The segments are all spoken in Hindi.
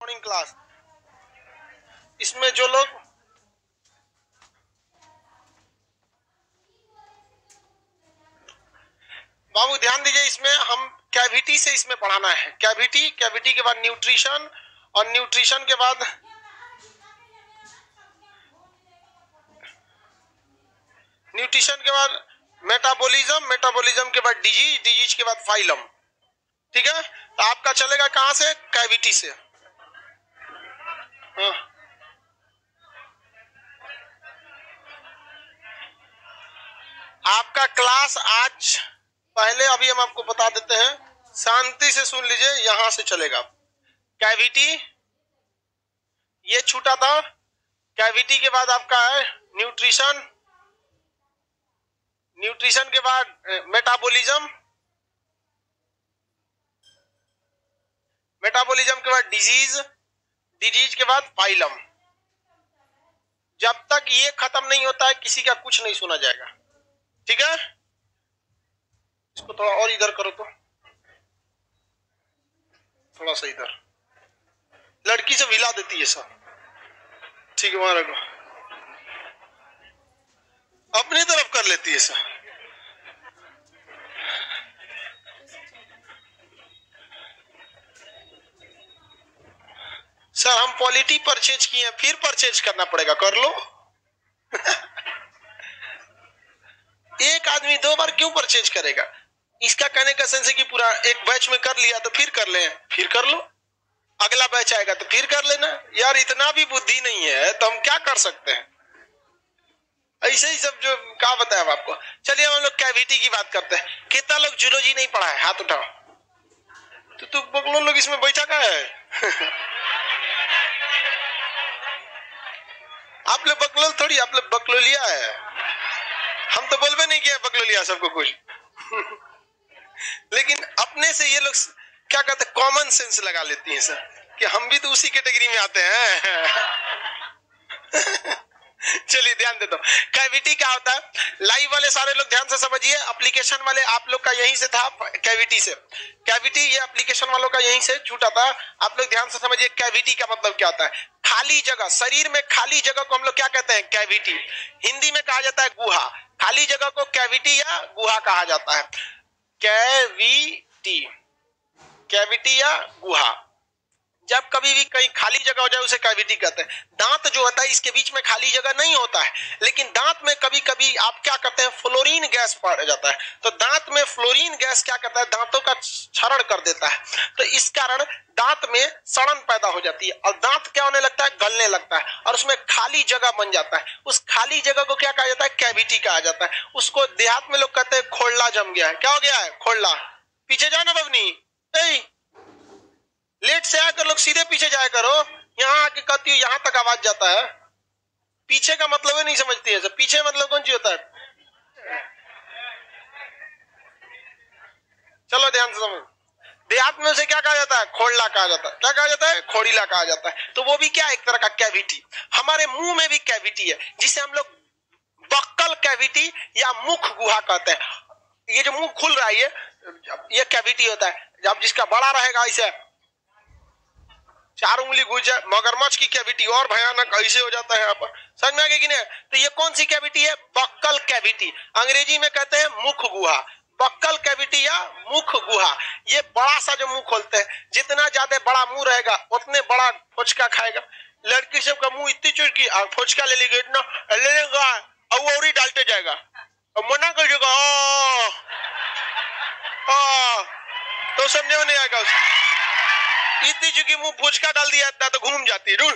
Morning class. इसमें जो लोग बाबू ध्यान दीजिए, इसमें हम कैविटी से इसमें पढ़ाना है। कैविटी, कैविटी के बाद न्यूट्रिशन, और न्यूट्रिशन के बाद मेटाबॉलिज्म, मेटाबॉलिज्म के बाद डिजीज, डिजीज के बाद फाइलम। ठीक है, तो आपका चलेगा कहां से? कैविटी से। हाँ। आपका क्लास आज पहले अभी हम आपको बता देते हैं, शांति से सुन लीजिए, यहां से चलेगा। कैविटी ये छूटा था, कैविटी के बाद आपका है न्यूट्रिशन, न्यूट्रिशन के बाद मेटाबॉलिज्म, मेटाबॉलिज्म के बाद डिजीज, डिजीज के बाद फाइलम। जब तक ये खत्म नहीं होता है किसी का कुछ नहीं सुना जाएगा। ठीक है, इसको थोड़ा और इधर करो तो, थोड़ा सा इधर, लड़की से हिला देती है सब। ठीक है, वहां रखो, अपनी तरफ कर लेती है सब। सर हम पॉलिटी परचेज किए हैं, फिर परचेज करना पड़ेगा, कर लो। एक आदमी दो बार क्यों परचेज करेगा? इसका कहने का सेंस है कि पूरा एक बैच में कर लिया तो फिर कर ले, फिर कर लो, अगला बैच आएगा तो फिर कर लेना। यार इतना भी बुद्धि नहीं है तो हम क्या कर सकते हैं? ऐसे ही सब जो क्या बताया आपको। चलिए हम लोग कैविटी की बात करते हैं। कितना लोग जूलॉजी नहीं पढ़ा है? हाथ उठाओ। तो तू बगलो लोग इसमें बैठा का है? आप लोग बकलोल थोड़ी, आप लोग बकलोलिया है। हम तो बोलबे नहीं किया बकलोलिया सबको कुछ। लेकिन अपने से ये लोग क्या कहते हैं, कॉमन सेंस लगा लेती हैं सर, कि हम भी तो उसी कैटेगरी में आते हैं। चलिए ध्यान देता हूँ। कैविटी क्या होता है? लाइव वाले सारे लोग ध्यान से समझिए, एप्लीकेशन वाले आप लोग का यहीं से था, कैविटी से। कैविटी ये एप्लीकेशन वालों का यहीं से छूटा था। आप लोग ध्यान से समझिए, कैविटी का मतलब क्या होता है? खाली जगह, शरीर में खाली जगह को हम लोग क्या कहते हैं? कैविटी। हिंदी में कहा जाता है गुहा। खाली जगह को कैविटी या गुहा कहा जाता है। कैविटी, कैविटी या गुहा। जब कभी भी कहीं खाली जगह हो जाए उसे कैविटी कहते हैं। दांत जो होता है इसके बीच में खाली जगह नहीं होता है, लेकिन दांत में कभी कभी आप क्या करते हैं, फ्लोरीन गैस पड़ जाता है। तो दांत में फ्लोरीन गैस क्या करता है, दांतों का क्षरण कर देता है। तो इस कारण दांत में सड़न पैदा हो जाती है और दांत क्या होने लगता है, गलने लगता है और उसमें खाली जगह बन जाता है। उस खाली जगह को क्या कहा जाता है, कैविटी कहा जाता है। उसको देहात में लोग कहते हैं खोलना जम गया है। क्या हो गया है, खोलना। पीछे जाओ ना बबनी, लेट से आकर लोग सीधे पीछे जाया करो। यहाँ आके कहती है यहाँ तक आवाज जाता है। पीछे का मतलब ही नहीं समझती है। पीछे मतलब कौन सी होता है? चलो ध्यान से समझ। देहात में उसे क्या कहा जाता है, खोड़ला कहा जाता है। क्या कहा जाता है, खोड़ीला कहा जाता है। तो वो भी क्या, एक तरह का कैविटी। हमारे मुंह में भी कैविटी है, जिसे हम लोग बक्कल कैविटी या मुख गुहा कहते हैं। ये जो मुंह खुल रहा है ये कैविटी होता है। जब जिसका बड़ा रहेगा ऐसे 4 उंगली घुस जाए, मगरमच्छ की कैविटी और भयानक ऐसे हो जाता है यहाँ पर। समझ में आ गया कि नहीं? तो ये कौन सी कैविटी है, बक्कल कैविटी। अंग्रेजी में कहते हैं मुख गुहा। बक्कल कैविटी या मुख गुहा। ये बड़ा सा जो मुंह खोलते हैं, जितना ज्यादा बड़ा मुंह रहेगा उतने बड़ा फोचका खाएगा। लड़की सब का मुंह इतनी चुड़की और फोचका ले लेगा इतना, ले लेगा और वो और ही डालते जाएगा और मना कर देगा तो समझे में नहीं आएगा। इतनी चुकी मुंह फुचका डाल दिया इतना तो घूम जाती है।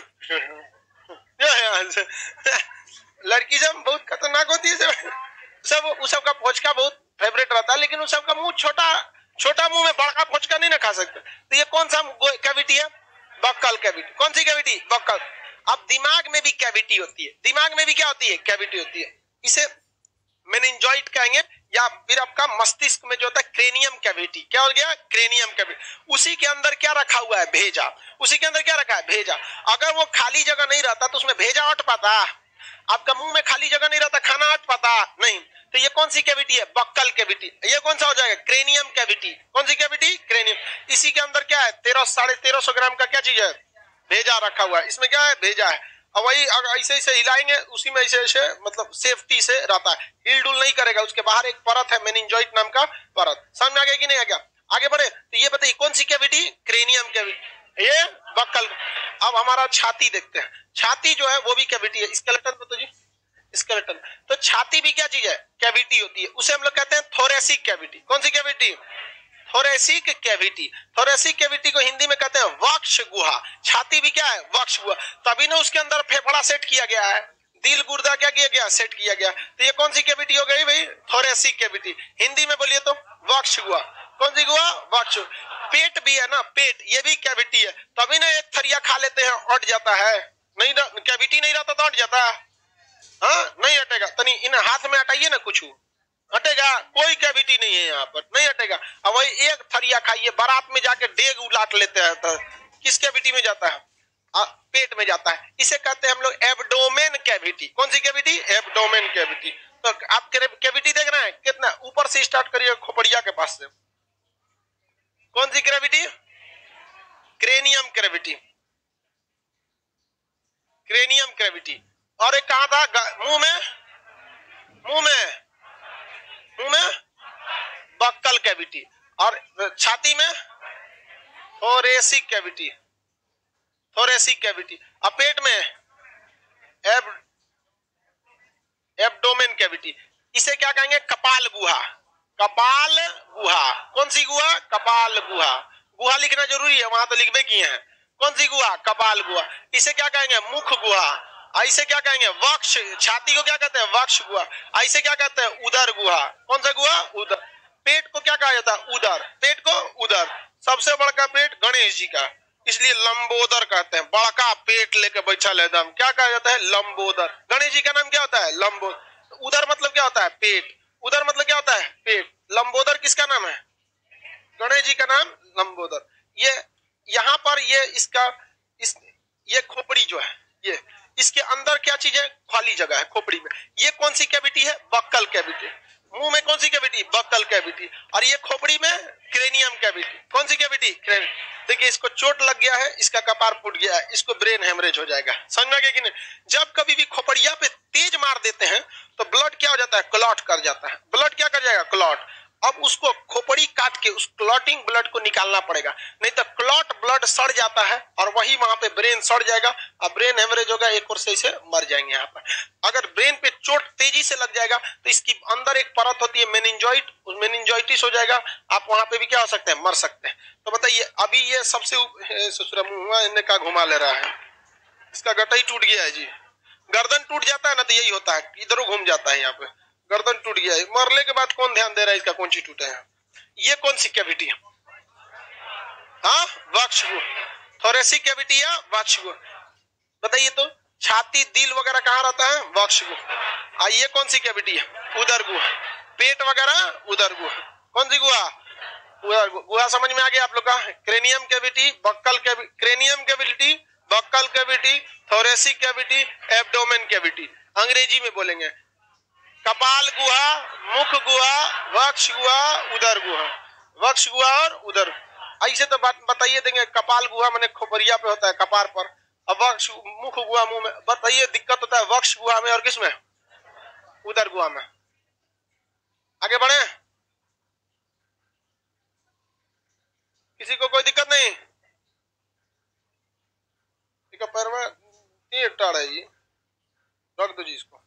लड़की सब बहुत खतरनाक होती है। सब उस सब का फोचका बहुत फेवरेट रहता है, लेकिन उस सब का मुंह छोटा छोटा मुंह में बड़ा फोचका नहीं ना खा सकते। तो ये कौन सा कैविटी है, बक्कल कैविटी। कौन सी कैविटी, बक्कल। अब दिमाग में भी कैविटी होती है। दिमाग में भी क्या होती है, कैविटी होती है। इसे मेनिंजॉइड कहेंगे या फिर आपका मस्तिष्क में जो होता है क्रेनियम कैविटी। क्या हो गया, क्रेनियम कैविटी। उसी के अंदर क्या रखा हुआ है, भेजा। उसी के अंदर क्या रखा है, भेजा। अगर वो खाली जगह नहीं रहता तो उसमें भेजा अट पाता? आपका मुंह में खाली जगह नहीं रहता, खाना अट पाता नहीं। तो ये कौन सी कैविटी है, बक्कल कैविटी। ये कौन सा हो जाएगा, क्रेनियम कैविटी। कौन सी कैविटी, क्रेनियम। इसी के अंदर क्या है, 1300-1350 ग्राम का क्या चीज है, भेजा रखा हुआ है, इसमें क्या है, भेजा है। अब वही अगर ऐसे ऐसे हिलाएंगे उसी में ऐसे ऐसे मतलब सेफ्टी से रहता है, हिल डुल नहीं करेगा। उसके बाहर एक परत है मेनिंजोइट नाम का परत। समझ में आ गया कि नहीं आ गया? आगे बढ़े तो ये बताइए कौन सी कैविटी? क्रेनियम कैविटी, ये बक्कल। अब हमारा छाती देखते हैं। छाती जो है वो भी कैविटी है। स्केलेटन तो जी, स्केलेटन। तो छाती भी क्या चीज है? कैविटी होती है। उसे हम लोग कहते हैं थोरेसिक कैविटी। कौन सी cavity? Thoracic cavity. Thoracic cavity को हिंदी में कहते हैं वक्ष गुहा। छाती भी क्या है? वक्ष गुहा। तभी ना उसके अंदर फेफड़ा सेट किया गया है, दिल गुर्दा क्या किया गया? सेट किया गया। तो ये कौन सी कैविटी हो गई भाई? Thoracic cavity. हिंदी में बोलिए तो वक्ष गुहा। कौन सी गुहा? वक्ष। पेट भी है ना, पेट, ये भी कैविटी है। तभी ना एक थरिया खा लेते हैं अट जाता है, नहीं कैविटी नहीं रहता तो अट जाता है। हाँ नहीं हटेगा। तनी इन हाथ में हटाइए ना, कुछ हटेगा? कोई कैविटी नहीं है यहाँ पर, नहीं हटेगा। अब वही एक थरिया खाइए, बारात में जाके डेग उलाट लेते हैं तो किस कैविटी में जाता है? पेट में जाता है। इसे कहते हैं हम लोग एब्डोमेन कैविटी। कौन सी कैविटी? Abdomen cavity. तो आप कैविटी देख रहे हैं कितना ऊपर से स्टार्ट करिए, खोपड़िया के पास से। कौन सी cavity? Cranium cavity. Cranium cavity. और एक कहा था? मुंह में, मुंह में, मुंह में बक्कल कैविटी। और छाती में थोरेसिक कैविटी। Thoracic cavity. और पेट में एब्डोमेन कैविटी। इसे क्या कहेंगे? कपाल गुहा। कपाल गुहा। कौन सी गुहा? कपाल गुहा। गुहा लिखना जरूरी है, वहां तो लिखबे किए हैं। कौन सी गुहा? कपाल गुहा। इसे क्या कहेंगे? मुख गुहा। ऐसे क्या कहेंगे? वक्ष। छाती को क्या कहते हैं? वक्ष गुहा। ऐसे क्या कहते हैं? उदर गुहा। कौन सा गुहा? उदर। पेट को क्या कहा जाता है? उदर। पेट को उदर। सबसे बड़का पेट गणेश जी का, इसलिए लंबोदर कहते हैं। बड़का पेट लेके बैठा ले एकदम, क्या कहा जाता है? लंबोदर। गणेश जी का नाम क्या होता है? लंबोदर। उदर मतलब क्या होता है? पेट। उदर मतलब क्या होता है? पेट। लंबोदर किसका नाम है? गणेश जी का नाम लंबोदर। ये यहाँ पर ये इसका ये खोपड़ी जो है, ये इसके अंदर क्या चीज है? खाली जगह है खोपड़ी में। ये कौन सी कैविटी है? Buccal cavity. मुंह में कौन सी कैविटी? Buccal cavity. और ये खोपड़ी में क्रेनियम कैविटी। कौन सी कैविटी? देखिए इसको चोट लग गया है, इसका कपार फूट गया है, इसको ब्रेन हेमरेज हो जाएगा। समझ में आ गया कि नहीं? जब कभी भी खोपड़िया पे तेज मार देते हैं तो ब्लड क्या हो जाता है? क्लॉट कर जाता है। ब्लड क्या कर जाएगा? क्लॉट। अब उसको खोपड़ी काट के उस क्लॉटिंग ब्लड को निकालना पड़ेगा, नहीं तो क्लॉट ब्लड सड़ जाता है और वही वहां पे ब्रेन सड़ जाएगा और ब्रेन हेमरेज होगा, एक और से मर जाएंगे। यहाँ पर अगर ब्रेन पे चोट तेजी से लग जाएगा तो इसकी अंदर एक परत होती है मेनिंजोइट, उस मेनिंजोइटिस हो जाएगा, आप वहां पे भी क्या हो सकते हैं? मर सकते हैं। तो बताइए अभी ये सबसे मुंह का घुमा ले रहा है, इसका गटाई टूट गया है जी। गर्दन टूट जाता है ना तो यही होता है, इधरों घूम जाता है। यहाँ पे गर्दन टूट गया है, मरने के बाद कौन ध्यान दे रहा है इसका कौन सी टूटा है? ये कौन सी कैविटी है? हाँ, वक्ष गुहा। थोरेसिक कैविटी या वक्ष गुहा। बताइए तो छाती दिल वगैरह कहाँ रहता है? वक्ष गुहा। ये कौन सी कैविटी है? उदर गुहा। पेट वगैरह उदर गुहा। कौन सी गुहा? उदर गुहा। समझ में आ गया आप लोग का? Cranium cavity, buccal cavity, cranium cavity, buccal cavity, thoracic cavity, abdomen cavity. अंग्रेजी में बोलेंगे कपाल गुहा, मुख गुहा, वक्ष गुहा, उदर गुहा। वक्ष गुहा और उदर। ऐसे तो बात बताइए देंगे, कपाल गुहा माने खोपड़िया पे होता है, कपार पर। अब वक्ष मुख गुहा मुंह में। बताइए दिक्कत होता है वक्ष गुहा में और किसमें? उदर गुहा में। आगे बढ़े, किसी को कोई दिक्कत नहीं? पैर में टाड़ है जी, रख दो जी इसको।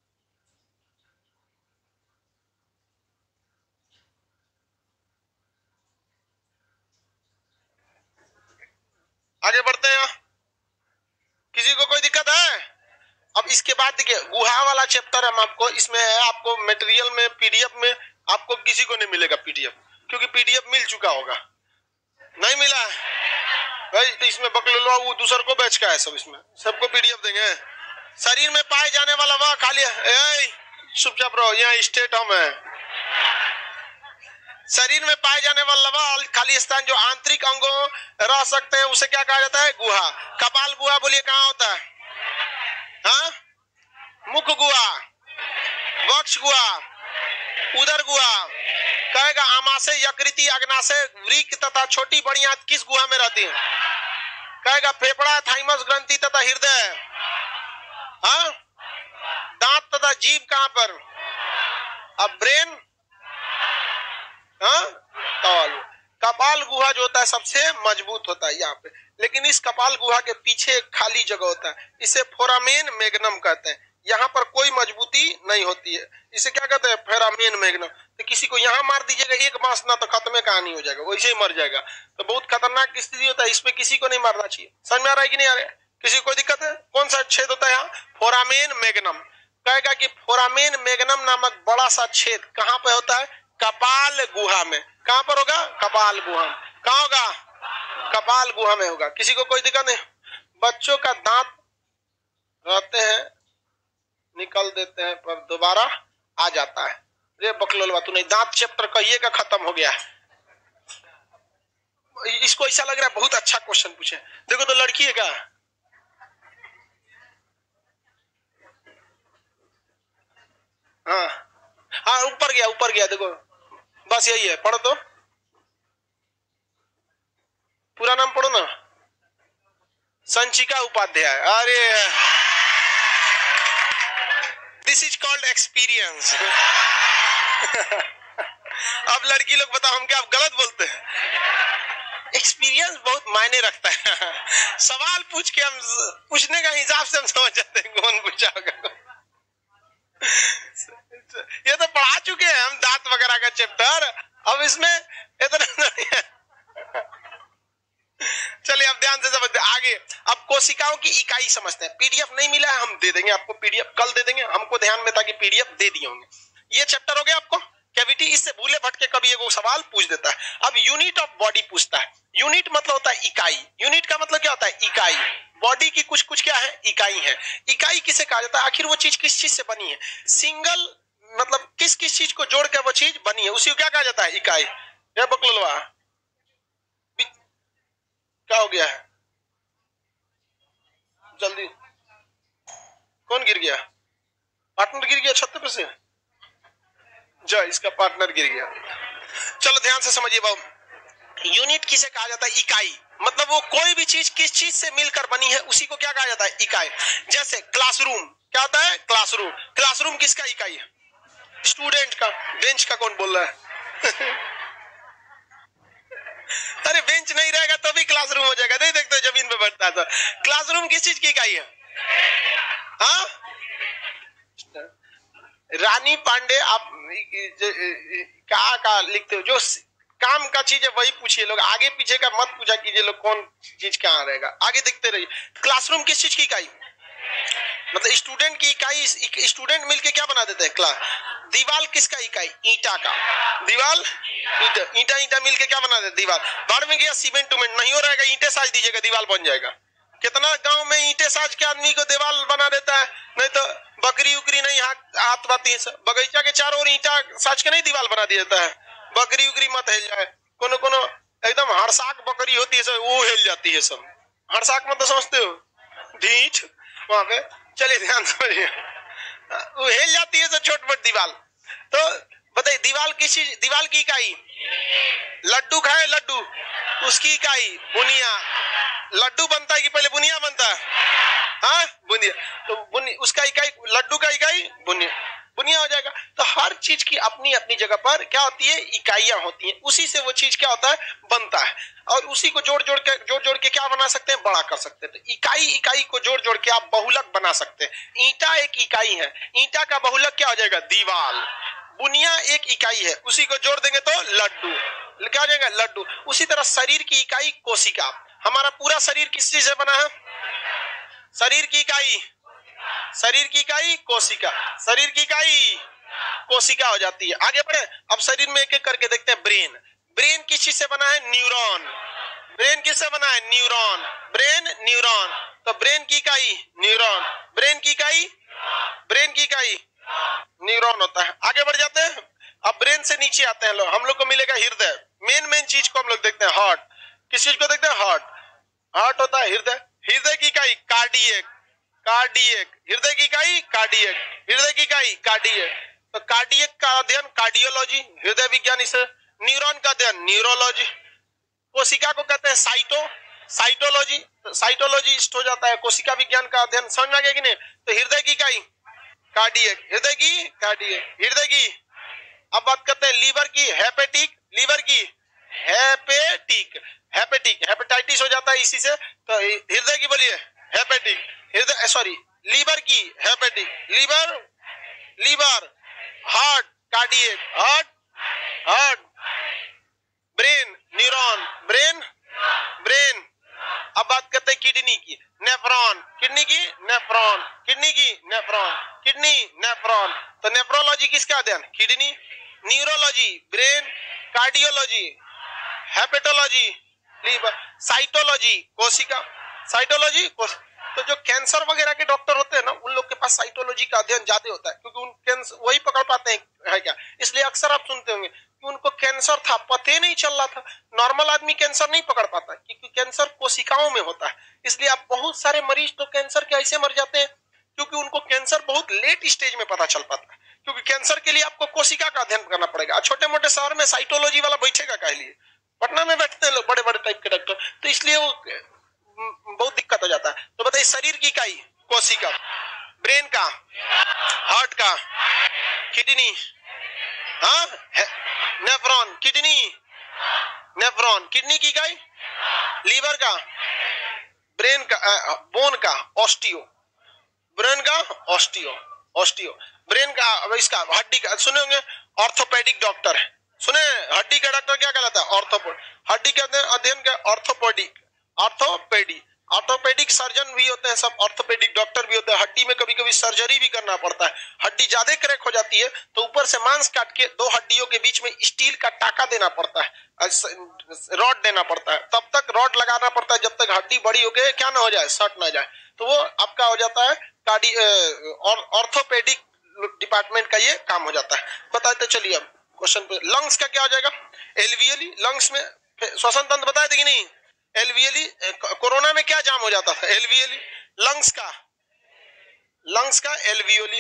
आगे बढ़ते हैं, किसी को कोई दिक्कत है? अब इसके बाद देखिए गुहा वाला चैप्टर हम आपको इसमें है, आपको मटेरियल में पीडीएफ में आपको किसी को नहीं मिलेगा पीडीएफ, क्योंकि पीडीएफ मिल चुका होगा। नहीं मिला है भाई तो इसमें बकलोलवा वो दूसर को बेच का है, सब इसमें सबको पीडीएफ देंगे। शरीर में पाए जाने वाला वह खाली चुपचाप रहो, यहाँ स्टेट हम है। शरीर में पाए जाने वाला वह खाली स्थान जो आंतरिक अंगों रह सकते हैं उसे क्या कहा जाता है? गुहा। कपाल गुहा बोलिए कहाँ होता है? हाँ, मुख गुहा, वक्ष गुहा, उदर गुहा। कहेगा आमाशय, यकृति, अग्नाशय, वृक्क तथा छोटी बड़ी आंत किस गुहा में रहती है? कहेगा फेफड़ा, थाइमस ग्रंथि तथा हृदय। हाँ, दांत तथा जीभ कहां पर? अब ब्रेन, हाँ, कपाल गुहा जो होता है सबसे मजबूत होता है यहाँ पे, लेकिन इस कपाल गुहा के पीछे एक खाली जगह होता है, इसे फोरामेन मैग्नम कहते हैं। यहाँ पर कोई मजबूती नहीं होती है, इसे क्या कहते हैं? Foramen magnum. तो किसी को यहाँ मार दीजिएगा एक बांस ना, तो खत्म कहानी हो जाएगा, वैसे ही मर जाएगा। तो बहुत खतरनाक स्थिति होता है, इसमें किसी को नहीं मारना चाहिए। समझ में आ रहा है कि नहीं आ रहा है? किसी को कोई दिक्कत है? कौन सा छेद होता है यहाँ? Foramen magnum. कहेगा कि फोरामेन मैग्नम नामक बड़ा सा छेद कहाँ पे होता है? कपाल गुहा में। कहां पर होगा? कपाल गुहा में। कहां होगा? कपाल गुहा में होगा। किसी को कोई दिक्कत नहीं? बच्चों का दांत रहते हैं, निकल देते हैं, पर दोबारा आ जाता है। रे बकलोलवा, तूने दांत चैप्टर कहिए का खत्म हो गया है। इसको ऐसा लग रहा है बहुत अच्छा क्वेश्चन पूछे। देखो तो लड़की है क्या? हाँ हाँ, ऊपर गया, ऊपर गया, देखो बस यही है। पढ़ो तो, पूरा नाम पढ़ो ना। संचिका उपाध्याय। अरे दिस इज कॉल्ड एक्सपीरियंस। अब लड़की लोग बताओ, हम क्या आप गलत बोलते हैं? एक्सपीरियंस बहुत मायने रखता है। सवाल पूछ के हम पूछने का हिसाब से हम समझ जाते हैं कौन पूछा होगा। ये तो पढ़ा चुके हैं हम दांत वगैरह का चैप्टर, अब इसमें इतना नहीं है। चलिए अब ध्यान से समझते हैं आगे। अब कोशिकाओं की इकाई समझते हैं। पीडीएफ नहीं मिला है, हम दे देंगे आपको पीडीएफ, कल दे देंगे। हमको ध्यान में था कि पीडीएफ दे दिए होंगे। ये चैप्टर हो गया आपको कैविटी। इससे भूले भटके कभी एगो सवाल पूछ देता है। अब यूनिट ऑफ बॉडी पूछता है। यूनिट मतलब होता है इकाई। यूनिट का मतलब क्या होता है? इकाई। बॉडी की कुछ कुछ क्या है? इकाई है। इकाई किसे कहा जाता है? आखिर वो चीज किस चीज से बनी है? सिंगल मतलब किस किस चीज को जोड़ के वो चीज बनी है, उसी को क्या कहा जाता है? इकाई। बकलवा क्या हो गया है? जल्दी, कौन गिर गया? पार्टनर गिर गया छत पे से। जा, इसका पार्टनर गिर गया। चलो ध्यान से समझिए बाबू। यूनिट किसे कहा जाता है? इकाई। मतलब वो कोई भी चीज किस चीज से मिलकर बनी है, उसी को क्या कहा जाता है? इकाई। जैसे क्लासरूम क्या होता है? क्लासरूम। क्लासरूम किसका इकाई है? स्टूडेंट का। बेंच का कौन बोल रहा है? अरे बेंच नहीं रहेगा तो भी क्लासरूम हो जाएगा। नहीं देखते जमीन पे बैठता है तो। क्लासरूम किस चीज की इकाई है? हाँ, रानी पांडे, आप क्या लिखते हो? जो काम का चीज है वही पूछिए लोग, आगे पीछे का मत पूछा कीजिए लोग कौन चीज कहाँ रहेगा। आगे दिखते रहिए। क्लासरूम किस चीज की इकाई? मतलब स्टूडेंट की इकाई। स्टूडेंट मिलके क्या बना देते हैं? क्लास। दीवार किसका इकाई? ईंटा का। दीवार ईंटा, ईंटा ईंटा मिलके क्या बना देते? दीवार। बाढ़ में गया सीमेंट उमेंट नहीं हो रहेगा, ईंटे साज दीजिएगा, दीवार बन जाएगा। कितना गांव में ईंटे साज के आदमी को दीवार बना देता है। नहीं तो बकरी उकरी नहीं हाथ पाती है, बगीचा के चारों ओर ईंटा साज के नहीं दीवार बना दिया जाता है। बकरी उकरी मत हिल जाए। कोनो कोनो एकदम हड़साक बकरी होती है सब, वो हिल जाती है सब। हड़साक मत तो समझते हो? ढीठ वहां पे। चलिए ध्यान समझिए, वो हिल जाती है तो छोट मोट दीवार। तो बताइए दीवार किस चीज? दीवार की इकाई। लड्डू खाए, लड्डू उसकी इकाई बुनिया। लड्डू बनता है कि पहले बुनिया बनता है? हाँ, बुनिया। तो उसका इकाई, लड्डू का इकाई बुनिया, बुनिया हो जाएगा। तो हर चीज की अपनी अपनी जगह पर क्या होती है? इकाइयां होती हैं। उसी से वो चीज क्या होता है? बनता है। और उसी को जोड़ जोड़ के क्या बना सकते हैं? बड़ा कर सकते हैं। तो इकाई को जोड़ जोड़ के आप बहुलक बना सकते हैं। ईंटा एक इकाई है, ईंटा का बहुलक क्या हो जाएगा? दीवार। बुनिया एक इकाई है, उसी को जोड़ देंगे तो लड्डू। क्या हो जाएगा? लड्डू। उसी तरह शरीर की इकाई कोशिका। हमारा पूरा शरीर किस चीज से बना है? शरीर की इकाई, शरीर की इकाई कोशिका। शरीर की इकाई कोशिका हो जाती है। आगे बढ़े। अब शरीर में एक एक करके देखते हैं। ब्रेन। ब्रेन किस चीज से बना है? न्यूरॉन। ब्रेन किससे बना है? न्यूरॉन। Brain neuron. तो ब्रेन की इकाई न्यूरॉन। ब्रेन की इकाई, ब्रेन की इकाई न्यूरॉन होता है। आगे बढ़ जाते हैं। अब ब्रेन से नीचे आते हैं लोग, हम लोग को मिलेगा हृदय। मेन चीज को हम लोग देखते हैं हार्ट। किस चीज को देखते हैं? हार्ट। हार्ट होता है हृदय। हृदय की इकाई कार्डियक। कार्डियक। हृदय की इकाई कार्डियक। हृदय की इकाई कार्डियक। तो कार्डियक का अध्ययन कार्डियोलॉजी, हृदय विज्ञान इसे। न्यूरॉन का अध्ययन न्यूरोलॉजी। कोशिका को कहते हैं साइटोलॉजी। साइटोलॉजिस्ट हो जाता है, कोशिका विज्ञान का अध्ययन। समझ में आ गया कि नहीं? तो हृदय की इकाई कार्डियक, हृदय की कार्डियक, हृदय की। अब बात करते हैं लीवर की, हेपेटिक, लीवर की हेपेटिक, हेपेटिक हेपेटाइटिस हो जाता है इसी से। तो हृदय की बोलिए हेपेटिक, हृदय सॉरी लीवर की hepatic, liver, liver, heart cardiac, heart, heart, brain neuron, brain, brain. अब बात करते हैं किडनी की, नेफ्रॉन, किडनी की नेफ्रॉन, किडनी की नेफ्रॉन, किडनी नेफ्रॉन। तो नेफ्रोलॉजी किसका अध्ययन? Kidney, neurology brain, cardiology hepatology liver, cytology कोशिका, साइटोलॉजी तो जो कैंसर वगैरह के डॉक्टर होते हैं ना, उन लोग के पास साइटोलॉजी का अध्ययन ज्यादा होता है, क्योंकि उन कैंसर वही पकड़ पाते हैं है क्या। इसलिए अक्सर आप सुनते होंगे कि उनको कैंसर था, पता ही नहीं चल रहा था। नॉर्मल आदमी कैंसर नहीं पकड़ पाता, क्योंकि कैंसर कोशिकाओं में होता है। इसलिए आप बहुत सारे मरीज तो कैंसर के ऐसे मर जाते हैं क्योंकि उनको कैंसर बहुत लेट स्टेज में पता चल पाता है, क्योंकि कैंसर के लिए आपको कोशिका का अध्ययन करना पड़ेगा। छोटे मोटे शहर में साइटोलॉजी वाला बैठेगा कह लिए, पटना में बैठते हैं लोग बड़े बड़े टाइप के डॉक्टर, तो इसलिए वो बहुत दिक्कत हो जाता है। तो बताइए शरीर की इकाई कोशिका, ब्रेन का, हार्ट का, किडनी, हाँ नेफ्रॉन, किडनी नेफ्रॉन, किडनी की इकाई, लीवर का, ब्रेन का, बोन का ऑस्टियो, ब्रेन का ऑस्टियो, ऑस्टियो ब्रेन का, इसका हड्डी का सुने होंगे ऑर्थोपेडिक डॉक्टर है, सुने हड्डी का डॉक्टर क्या कहलाता है? ऑर्थोपेड। हड्डी के अध्ययन का ऑर्थोपेडिक, ऑर्थोपेडी, ऑर्थोपेडिक सर्जन भी होते हैं सब, ऑर्थोपेडिक डॉक्टर भी होते हैं। हड्डी में कभी कभी सर्जरी भी करना पड़ता है, हड्डी ज्यादा क्रैक हो जाती है तो ऊपर से मांस काट के दो हड्डियों के बीच में स्टील का टाका देना पड़ता है, रॉड देना पड़ता है, तब तक रॉड लगाना पड़ता है जब तक हड्डी बड़ी हो गई क्या ना हो जाए, सट ना जाए। तो वो आपका हो जाता है ऑर्थोपेडिक डिपार्टमेंट का ये काम हो जाता है। बताते चलिए अब क्वेश्चन पे। लंग्स का क्या हो जाएगा? एल्वियली, लंग्स में श्वसन तंत्र बताए थे कि नहीं? एल्वियली, कोरोना में क्या जाम हो जाता था? एल्वियली, लंग्स का, लंग्स का एल्वियोली,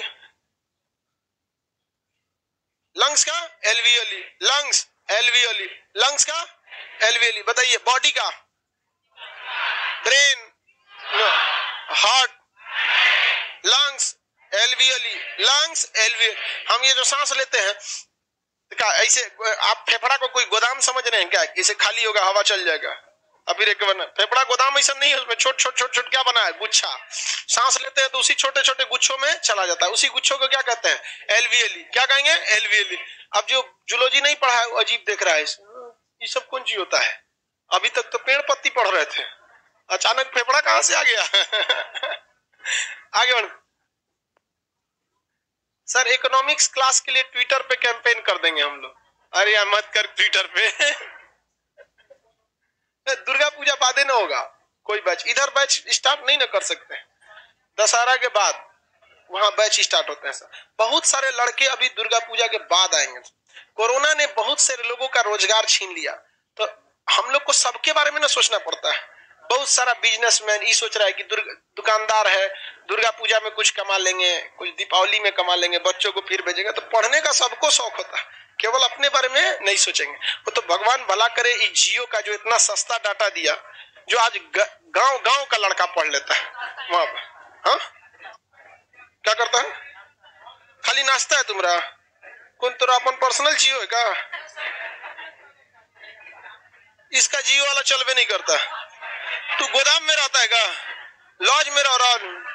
लंग्स का एल्वियोली, लंग्स एल्वियोली, लंग्स का एल्वियोली। बताइए बॉडी का, brain, heart, lungs alveoli, lungs alveoli. हम ये जो सांस लेते हैं ऐसे, आप फेफड़ा को कोई गोदाम समझ रहे हैं क्या? इसे खाली होगा हवा चल जाएगा, अभी फेफड़ा गोदाम ऐसा नहीं है, उसमें छोट छोट छोट छोट क्या बना है? गुच्छा। सांस लेते हैं तो उसी छोटे छोटे गुच्छों में चला जाता है, उसी गुच्छों को क्या कहते हैं? एल्वियोली। क्या कहेंगे? एल्वियोली। अब जो जूलॉजी नहीं पढ़ा है वो अजीब देख रहा है, ये सब कौन चीज होता है? अभी तक तो पेड़ पत्ती पढ़ रहे थे, अचानक फेफड़ा कहां से आ गया? आगे बढ़ सर, इकोनॉमिक्स क्लास के लिए ट्विटर पे कैंपेन कर देंगे हम लोग। अरे यार मत कर ट्विटर पे। दुर्गा पूजा बाद ना होगा कोई बैच, इधर बैच स्टार्ट नहीं ना कर सकते, दशहरा के बाद वहां बैच स्टार्ट होते हैं सर। बहुत सारे लड़के अभी दुर्गा पूजा के बाद आएंगे। कोरोना ने बहुत सारे लोगों का रोजगार छीन लिया, तो हम लोग को सबके बारे में ना सोचना पड़ता है। बहुत सारा बिजनेसमैन ये सोच रहा है कि दुकानदार है, दुर्गा पूजा में कुछ कमा लेंगे, कुछ दीपावली में कमा लेंगे, बच्चों को फिर भेजेंगे। तो पढ़ने का सबको शौक होता है, केवल अपने बारे में नहीं सोचेंगे। वो तो भगवान भला करे, इस जियो का जो इतना सस्ता डाटा दिया, जो आज गांव गांव का लड़का पढ़ लेता है वहां पर। हाँ क्या करता है? खाली नाश्ता है तुम्हारा? कौन तेरा अपन पर्सनल जियो है का? इसका जियो वाला चलवे नहीं करता। तू गोदाम में रहता है का? लॉज में रह रहा?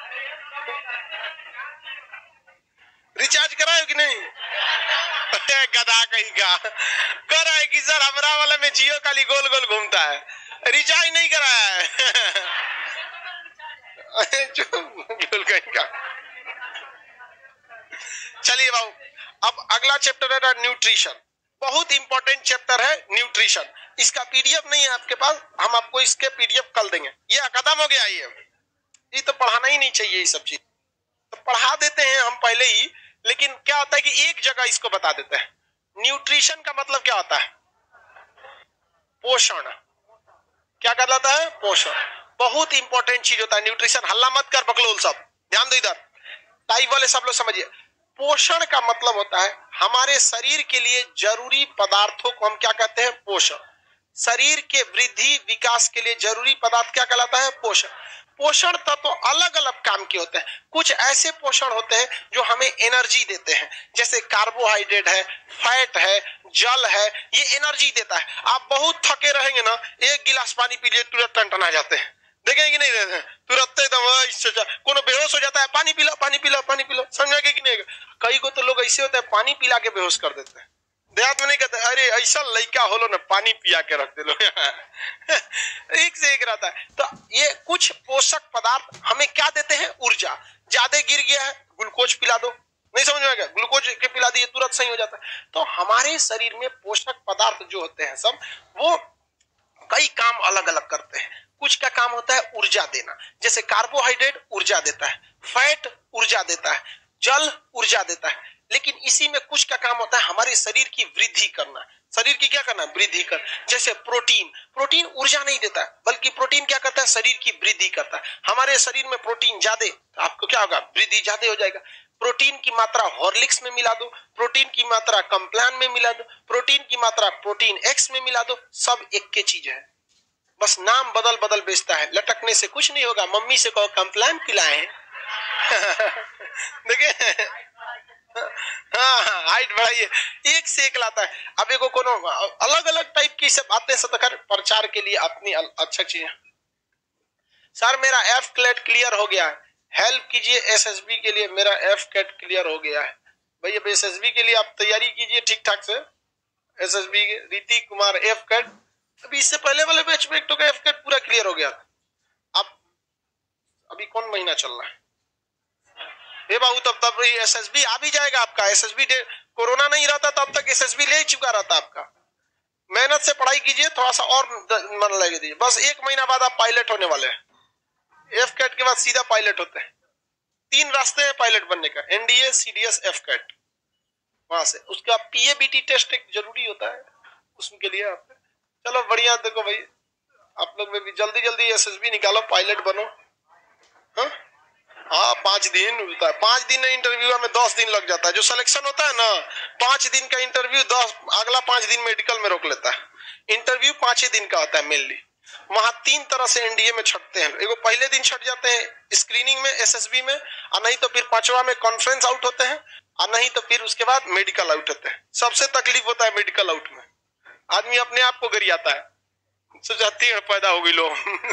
रिचार्ज कराए कि नहीं? गधा कहीं का कर है कि सर हमारा वाला में जियो खाली गोल गोल घूमता है, रिचार्ज नहीं कराया है। कहीं का। चलिए बाबू, अब अगला चैप्टर है न्यूट्रिशन। बहुत इंपॉर्टेंट चैप्टर है न्यूट्रिशन। इसका पीडीएफ नहीं है आपके पास, हम आपको इसके पीडीएफ कल देंगे। ये खत्म हो गया, ये तो पढ़ाना ही नहीं चाहिए, ये सब चीज तो पढ़ा देते हैं हम पहले ही, लेकिन क्या होता है कि एक जगह इसको बता देते हैं। न्यूट्रिशन का मतलब क्या होता है? पोषण। क्या कहलाता है? पोषण। बहुत इंपॉर्टेंट चीज होता है न्यूट्रिशन। हल्ला मत कर बकलोल, सब ध्यान दो इधर, टाइप वाले सब लोग समझिए। पोषण का मतलब होता है हमारे शरीर के लिए जरूरी पदार्थों को हम क्या कहते हैं? पोषण। शरीर के वृद्धि विकास के लिए जरूरी पदार्थ क्या कहलाता है? पोषण। पोषण तत्व अलग अलग काम के होते हैं। कुछ ऐसे पोषण होते हैं जो हमें एनर्जी देते हैं, जैसे कार्बोहाइड्रेट है, फैट है, जल है, ये एनर्जी देता है। आप बहुत थके रहेंगे ना, एक गिलास पानी पी लिए तुरंत टनटना जाते हैं, देखेंगे कि नहीं रहते हैं? तुरंत एकदम कोनो बेहोश हो जाता है, पानी पी लो पानी पी लो पानी पी लो, समझेंगे कि नहीं? कई को तो लोग ऐसे होते हैं पानी पिला के बेहोश कर देते हैं। देहात में नहीं कहते अरे ऐसा लड़का होलो ना पानी पिया के रख दे लो एक से एक रहता है। तो ये कुछ पोषक पदार्थ हमें क्या देते हैं? ऊर्जा। ज्यादा गिर गया है, ग्लूकोज पिला दो, नहीं समझ में आ गया? ग्लूकोज के पिला दिए तुरंत सही हो जाता है। तो हमारे शरीर में पोषक पदार्थ जो होते हैं सब, वो कई काम अलग अलग करते हैं। कुछ का काम होता है ऊर्जा देना, जैसे कार्बोहाइड्रेट ऊर्जा देता है, फैट ऊर्जा देता है, जल ऊर्जा देता है। लेकिन इसी में कुछ का काम होता है हमारे शरीर की वृद्धि करना। शरीर की क्या करना? वृद्धि कर। जैसे प्रोटीन, प्रोटीन ऊर्जा नहीं देता है, बल्कि प्रोटीन क्या करता है? शरीर की वृद्धि करता है। हमारे शरीर में प्रोटीन ज्यादा, तो आपको क्या होगा? वृद्धि ज्यादा हो जाएगा। प्रोटीन की मात्रा हॉर्लिक्स में मिला दो, प्रोटीन की मात्रा कॉम्प्लान में मिला दो, प्रोटीन की मात्रा प्रोटीन एक्स में मिला दो, सब एक के चीज है, बस नाम बदल बदल बेचता है। लटकने से कुछ नहीं होगा। मम्मी से कहो कॉम्प्लान पिलाए देखिए हाँ हाइट बढ़ाइए, एक से एक लाता है। अब एगो कोनो अलग अलग टाइप की सब आते हैं प्रचार के लिए अपनी अच्छा चीज। सर मेरा एफ क्लेट क्लियर हो गया है, हेल्प कीजिए एसएसबी के लिए, मेरा एफ कैट क्लियर हो गया है। भैया एसएसबी के लिए आप तैयारी कीजिए ठीक ठाक से। एसएसबी रीति कुमार एफ कैट, अभी इससे पहले वाले बैच में एक तो का एफ कैट पूरा क्लियर हो गया था। अब अभी कौन महीना चल रहा है? हे बाबू तब एसएसबी आ भी जाएगा आपका। एसएसबी कोरोना नहीं रहता तब तक एसएसबी ले ही चुका रहता आपका। मेहनत से पढ़ाई कीजिए, थोड़ा सा और मन लगा दीजिए, बस 1 महीना बाद आप पायलट होने वाले हैं। एफ कैट के बाद सीधा पायलट होते हैं। 3 रास्ते हैं पायलट बनने का, एनडीए, सीडीएस, एफ कैट। वहां से उसका पीएबीटी टेस्ट एक जरूरी होता है उसके लिए आप। चलो बढ़िया, देखो भाई आप लोग में भी जल्दी जल्दी एसएसबी निकालो, पायलट बनो। हाँ 5 दिन होता है, 5 दिन इंटरव्यू में 10 दिन लग जाता है। जो सिलेक्शन होता है ना 5 दिन का इंटरव्यू, 10 अगला 5 दिन मेडिकल में रोक लेता है। इंटरव्यू 5 ही दिन का होता है मेनली। वहां 3 तरह से एनडीए में छटते हैं। एगो पहले दिन छट जाते हैं स्क्रीनिंग में एसएसबी में, और नहीं तो फिर 5वां में कॉन्फ्रेंस आउट होते हैं, और नहीं तो फिर उसके बाद मेडिकल आउट होते हैं। सबसे तकलीफ होता है मेडिकल आउट में, आदमी अपने आप को गरियाता है, सोचती है पैदा हो गई लो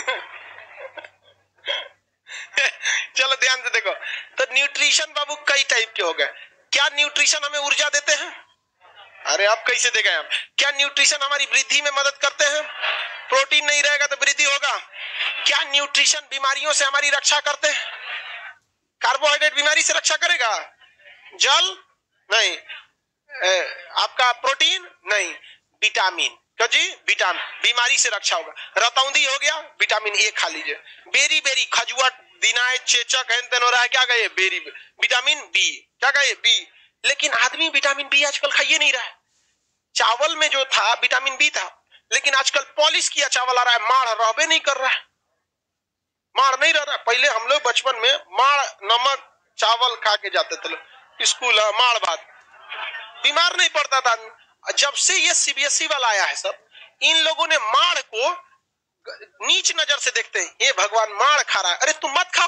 चलो ध्यान से देखो। तो न्यूट्रिशन बाबू कई टाइप के हो गए। क्या न्यूट्रिशन हमें ऊर्जा देते हैं? अरे आप कैसे देखें हम? क्या न्यूट्रिशन हमारी वृद्धि में मदद करते हैं? प्रोटीन नहीं रहेगा तो वृद्धि होगा। क्या न्यूट्रिशन बीमारियों से हमारी रक्षा करते हैं? कार्बोहाइड्रेट बीमारी से रक्षा करेगा? जल नहीं, आपका प्रोटीन नहीं, विटामिन जी, विटामिन बीमारी से रक्षा होगा। रतौंधी हो गया, विटामिन ए खा लीजिए। बेरी बेरी खजुआ दिनाय चेचक हेन हो रहा है, क्या कहे? बेरी विटामिन बी, क्या कहे? बी। लेकिन आदमी विटामिन बी आजकल खाइए नहीं रहा है। चावल में जो था विटामिन बी था, लेकिन आजकल पॉलिश किया चावल आ रहा है, माड़ रहबे नहीं कर रहा है, माड़ नहीं रह रहा। पहले हम लोग बचपन में माड़ नमक चावल खा के जाते थे स्कूल, माड़ भात, बीमार नहीं पड़ता था। जब से ये सीबीएसई वाला आया है सब, इन लोगों ने माड़ को नीच नजर से देखते हैं। ये भगवान माड़ खा रहा है, अरे तुम मत खाओ,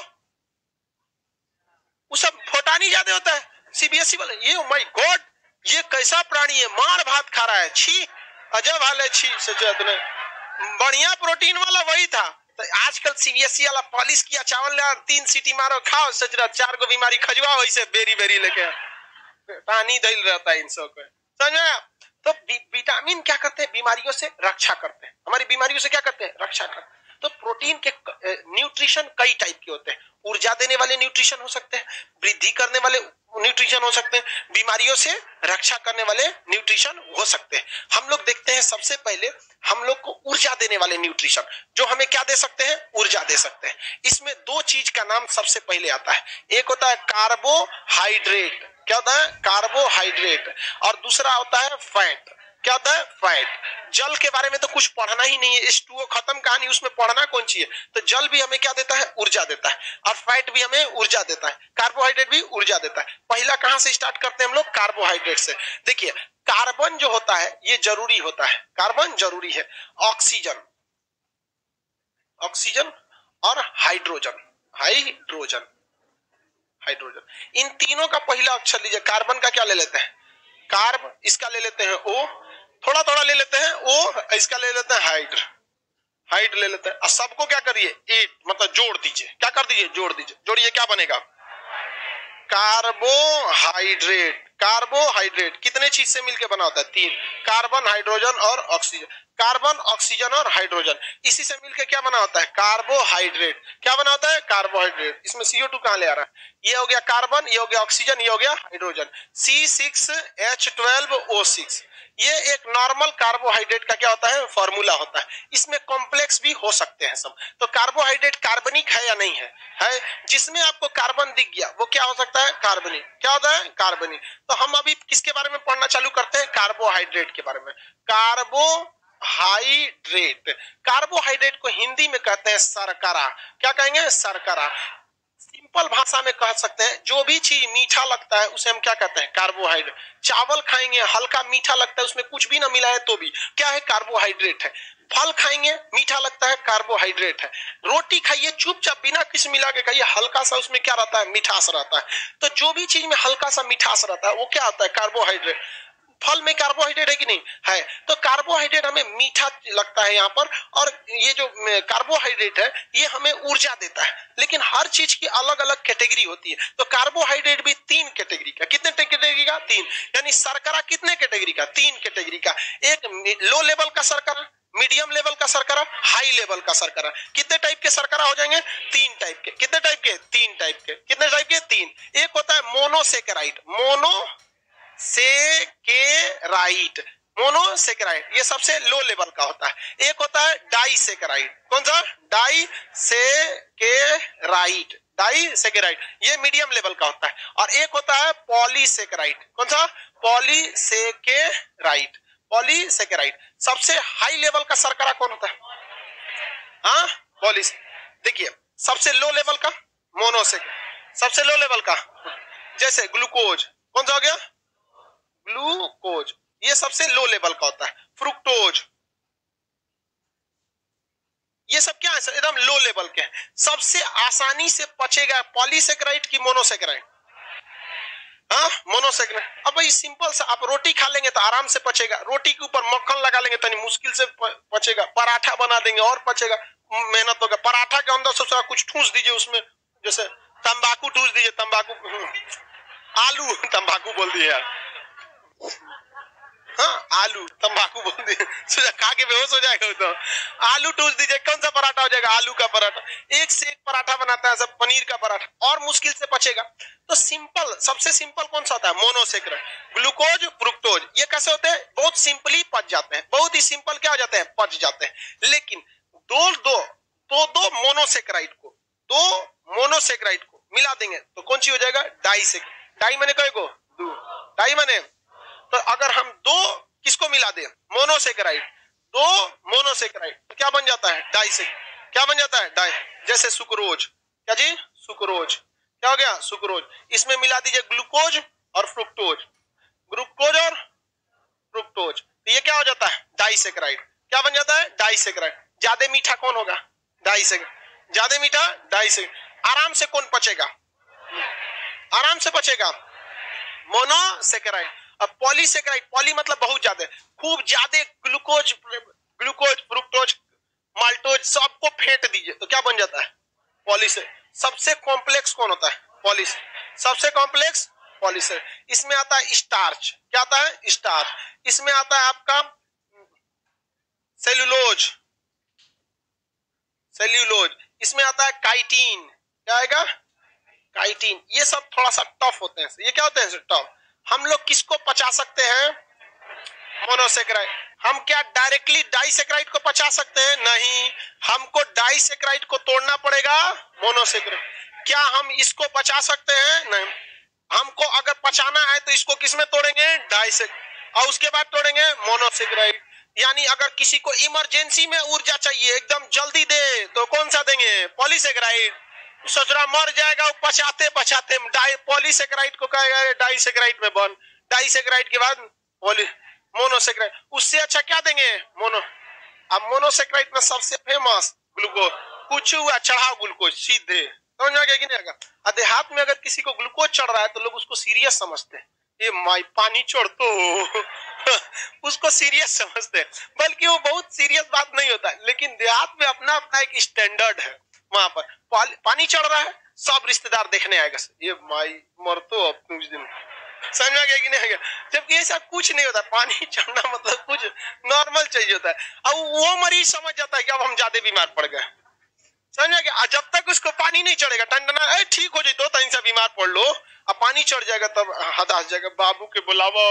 वो सब फोटानी ज्यादा होता है सीबीएसई वाले। ये ओ माय गॉड, ये कैसा प्राणी है, माड़ भात खा रहा है, छी अजब हाल है, छी। सोचो बढ़िया प्रोटीन वाला वही था। तो आजकल सीबीएसई वाला पॉलिश किया चावल ले 3 सीटी मारो खाओ, सोच रहा 4 को बीमारी खजुआ, वैसे बेरी बेरी लेके पानी धैल रहता है इन सब को, समझ में? तो विटामिन क्या करते हैं? बीमारियों से रक्षा करते हैं। हमारी बीमारियों से क्या करते हैं? रक्षा करते हैं। तो प्रोटीन के न्यूट्रिशन कई टाइप के होते हैं। ऊर्जा देने वाले न्यूट्रिशन हो सकते हैं, वृद्धि करने वाले न्यूट्रिशन हो सकते हैं, बीमारियों से रक्षा करने वाले न्यूट्रिशन हो सकते हैं। हम लोग देखते हैं सबसे पहले हम लोग को ऊर्जा देने वाले न्यूट्रिशन, जो हमें क्या दे सकते हैं? ऊर्जा दे सकते हैं। इसमें 2 चीज का नाम सबसे पहले आता है। एक होता है कार्बोहाइड्रेट, क्या होता है? कार्बोहाइड्रेट। और दूसरा होता है फैट, क्या होता है? फैट। जल के बारे में तो कुछ पढ़ना ही नहीं है, H2O खत्म कहानी, उसमें पढ़ना कौन चाहिए? तो जल भी हमें क्या देता है? ऊर्जा देता है। और फैट भी हमें ऊर्जा देता है, कार्बोहाइड्रेट भी ऊर्जा देता है। पहला कहां से स्टार्ट करते हैं हम लोग? कार्बोहाइड्रेट से। देखिए कार्बन जो होता है ये जरूरी होता है, कार्बन जरूरी है, ऑक्सीजन, ऑक्सीजन और हाइड्रोजन, हाइड्रोजन, हाइड्रोजन, इन तीनों का पहला अक्षर लीजिए। कार्बन का क्या ले लेते हैं, कार्ब, इसका ले लेते हैं ओ, थोड़ा थोड़ा ले लेते हैं ओ, इसका ले लेते हैं हाइड, हाइड ले लेते हैं, और सबको क्या करिए एट, मतलब जोड़ दीजिए, क्या कर दीजिए, जोड़ दीजिए, जोड़िए, क्या बनेगा, कार्बोहाइड्रेट। कार्बोहाइड्रेट कितने चीज से मिलकर बना होता है, तीन, कार्बन, हाइड्रोजन और ऑक्सीजन, कार्बन, ऑक्सीजन और हाइड्रोजन, इसी से मिलकर क्या बना होता है, कार्बोहाइड्रेट। क्या बना होता है, कार्बोहाइड्रेट। इसमें CO2 कहां ले आ रहा है, ये हो गया कार्बन, ये हो गया ऑक्सीजन, ये हो गया हाइड्रोजन, C6H12O6। ये एक नॉर्मल कार्बोहाइड्रेट का क्या होता है, फॉर्मूला होता है। इसमें कॉम्प्लेक्स भी हो सकते हैं सब। तो कार्बोहाइड्रेट कार्बनिक है या नहीं है, है, जिसमें आपको कार्बन दिख गया वो क्या हो सकता है, कार्बनिक। क्या होता है, कार्बनिक। तो हम अभी किसके बारे में पढ़ना चालू करते हैं, कार्बोहाइड्रेट के बारे में। कार्बोहाइड्रेट, कार्बोहाइड्रेट को हिंदी में कहते हैं शर्करा। क्या कहेंगे, शर्करा। सिंपल भाषा में कह सकते हैं जो भी चीज मीठा लगता है उसे हम क्या कहते हैं, कार्बोहाइड्रेट। चावल खाएंगे हल्का मीठा लगता है, उसमें कुछ भी ना मिला है तो भी क्या है, कार्बोहाइड्रेट है। फल खाएंगे मीठा लगता है, कार्बोहाइड्रेट है। रोटी खाइए चुपचाप बिना किसी मिला के खाइए, हल्का सा उसमें क्या रहता है, मिठास रहता है। तो जो भी चीज में हल्का सा मिठास रहता है वो क्या होता है, कार्बोहाइड्रेट। फल में कार्बोहाइड्रेट है कि नहीं है, तो कार्बोहाइड्रेट हमें मीठा लगता है यहाँ पर, और ये जो कार्बोहाइड्रेट है ये हमें ऊर्जा देता है। लेकिन हर चीज की अलग अलग कैटेगरी होती है। तो कार्बोहाइड्रेट भी तीन कैटेगरी का, कितने कैटेगरी का, तीन। यानी शर्करा कितने कैटेगरी का, तीन कैटेगरी का। एक लो लेवल का शर्करा, मीडियम लेवल का शर्करा, हाई लेवल का शर्करा। कितने टाइप के शर्करा हो जाएंगे, तीन टाइप के। कितने टाइप के, तीन टाइप के। कितने टाइप के, तीन। एक होता है मोनोसेकेराइड, मोनोसेकेराइड, मोनोसेकेराइड, ये सबसे लो लेवल का होता है। एक होता है डाइसेकेराइड, कौन सा, डाइसेकेराइड, डाइसेकेराइड, ये मीडियम लेवल का होता है। और एक होता है पॉलीसेकेराइड, कौन सा, पॉलीसेकेराइड, पॉलीसेकेराइड। सबसे हाई लेवल का शर्करा कौन होता है, हाँ, पॉली। देखिए सबसे लो लेवल का मोनोसेकेराइड, सबसे लो लेवल का जैसे ग्लूकोज, कौन सा हो गया, ग्लूकोज, ये सबसे लो लेवल का होता है। फ्रुक्टोज, ये सब क्या है सर, एकदम लो लेवल के हैं। सबसे आसानी से पचेगा पॉलीसेकेराइड की मोनोसेकेराइड, हाँ, मोनोसेकेराइड। अब भाई सिंपल सा, आप रोटी खा लेंगे तो आराम से पचेगा, रोटी के ऊपर मक्खन लगा लेंगे तो मुश्किल से पचेगा, पराठा बना देंगे और पचेगा, मेहनत होगा। पराठा के अंदर से कुछ ठूस दीजिए उसमें, जैसे तंबाकू ठूस दीजिए, तंबाकू, आलू, तंबाकू बोल दिए यार, हाँ, आलू तंबाकू बोल दिए, खा के बेहोश हो जाएगा तो। आलू ठूस दीजिए, कौन सा पराठा हो जाएगा, आलू का पराठा। एक से एक पराठा बनाता है सब, पनीर का पराठा, और मुश्किल से पचेगा। तो सिंपल, सबसे सिंपल कौन सा होता है, मोनोसेकेराइड। ग्लूकोज, फ्रुक्टोज, ये कैसे होते हैं, बहुत सिंपली पच जाते हैं, बहुत ही सिंपल क्या हो जाते हैं, पच जाते हैं। लेकिन दो मोनोसेकेराइड को, दो मोनोसेकेराइड को मिला देंगे तो कौन सी हो जाएगा, डाइसेकेराइड। डाई माने कई को, दो, डाई माने। तो अगर हम दो किसको मिला दें, मोनोसेकेराइड, दो मोनोसेकेराइड, तो क्या बन जाता है, डाइसेकेराइड। क्या बन जाता है, डाई। जैसे सुक्रोज, क्या जी, सुक्रोज, क्या हो गया, सुक्रोज। इसमें मिला दीजिए ग्लूकोज और फ्रुक्टोज, ग्लूकोज और फ्रुक्टोज, तो ये क्या हो जाता है, डाइसेकेराइड। क्या बन जाता है, डाइसेकेराइड। ज्यादा मीठा कौन होगा, डाइसेकेराइड, ज्यादा मीठा, डाइसेकेराइड। आराम से कौन पचेगा, आराम से पचेगा, मोनोसेकेराइड। अब पॉलीसेकेराइड, पॉली मतलब बहुत ज्यादा, खूब ज्यादा ग्लूकोज, ग्लूकोज, फ्रुक्टोज, माल्टोज सबको फेंट दीजिए तो क्या बन जाता है, पॉलीसे। सबसे कॉम्प्लेक्स कौन होता है, पॉलीस, सबसे कॉम्प्लेक्स पॉलीसे। इसमें आता है स्टार्च, क्या आता है, स्टार्च। इसमें आता है आपका सेल्यूलोज, सेल्यूलोज। इसमें आता है काइटिन, क्या आएगा, काइटिन। ये सब थोड़ा सा टफ होते हैं, ये क्या होते हैं, टफ। हम लोग किसको पचा सकते हैं, मोनोसेकेराइड। हम क्या डायरेक्टली डाइसेकेराइड को पचा सकते हैं, नहीं, हमको डाइसेकेराइड को तोड़ना पड़ेगा, मोनोसेकेराइड। क्या हम इसको पचा सकते हैं, नहीं। हमको अगर पचाना है तो इसको किसमें तोड़ेंगे, डाइसेकेराइड, और उसके बाद तोड़ेंगे मोनोसेकेराइड। यानी अगर किसी को इमरजेंसी में ऊर्जा चाहिए, एकदम जल्दी दे, तो कौन सा देंगे, पॉलीसेकेराइड। ससुरा मर जाएगा वो पचाते पचाते, पॉलीसेकेराइड को कहेगा डाइसेकेराइड में बन, डाइसेकेराइड के बाद पॉली मोनोसेक्राइड, उससे अच्छा क्या देंगे मोनो। अब मोनोसेक्राइड में सबसे फेमस ग्लूकोज, कुछ हुआ चढ़ाओ ग्लूकोज सीधे, समझ में आ गया कि नहीं आएगा। देहात में अगर किसी को ग्लूकोज चढ़ रहा है तो लोग उसको सीरियस समझते हैं, ये माई पानी चढ़ तो उसको सीरियस समझते हैं, बल्कि वो बहुत सीरियस बात नहीं होता है। लेकिन देहात में अपना अपना एक स्टैंडर्ड है, वहां पर पानी चढ़ रहा है सब रिश्तेदार देखने आएगा, ये माई मर तो अब कुछ दिन, समझ में आ गया कि नहीं आ गया। जबकि ऐसा कुछ नहीं होता, पानी चढ़ना मतलब कुछ नॉर्मल चाहिए होता है। अब वो मरीज समझ जाता है कि अब हम ज्यादा बीमार पड़ गए, समझ में आ गया। जब तक उसको पानी नहीं चढ़ेगा टंडना ठीक हो जाए तो तहीं से बीमार पड़ लो, अब पानी चढ़ जाएगा तब हताश जाएगा, बाबू के बुलावा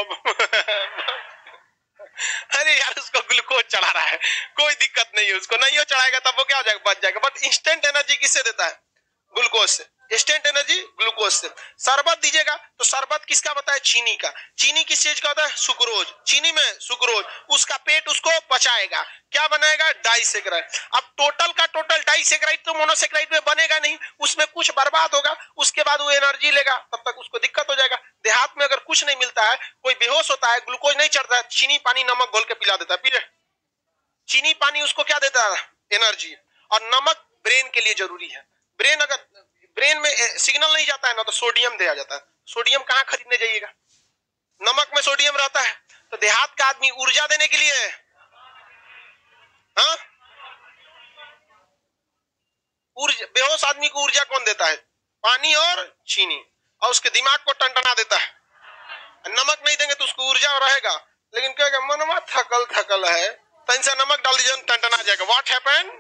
अरे यार उसको ग्लूकोज चढ़ा रहा है, कोई दिक्कत नहीं है, उसको नहीं हो चढ़ाएगा तब वो क्या हो जाएगा, बच जाएगा। बट इंस्टेंट एनर्जी किससे देता है, ग्लूकोज से, इंस्टेंट एनर्जी ग्लूकोज से। शरबत दीजिएगा तो शरबत किसका बताया, चीनी का। चीनी किस चीज का होता है, सुक्रोज, चीनी में सुक्रोज, उसका पेट उसको पचाएगा, क्या बनाएगा, डाइसेक्राइड। अब टोटल का टोटल डाइसेक्राइड तो मोनोसेक्राइड में बनेगा नहीं, उसमें कुछ बर्बाद होगा, उसके बाद वो एनर्जी लेगा, तब तक उसको दिक्कत हो जाएगा। देहात में अगर कुछ नहीं मिलता है, कोई बेहोश होता है, ग्लूकोज नहीं चढ़ता है, चीनी पानी नमक घोल के पिला देता है, पी चीनी पानी उसको क्या देता है, एनर्जी। और नमक ब्रेन के लिए जरूरी है, ब्रेन अगर ब्रेन में सिग्नल नहीं जाता है ना तो सोडियम दिया जाता है। सोडियम कहाँ खरीदने जाइएगा, नमक में सोडियम रहता है। तो देहात का आदमी ऊर्जा देने के लिए, हाँ, ऊर्जा, बेहोश आदमी को ऊर्जा कौन देता है, पानी और चीनी, और उसके दिमाग को टनटना देता है। नमक नहीं देंगे तो उसको ऊर्जा रहेगा, लेकिन कहेगा मनवा थकल थकल है, तन से नमक डाल दीजिए टनटना जाएगा। व्हाट हैपन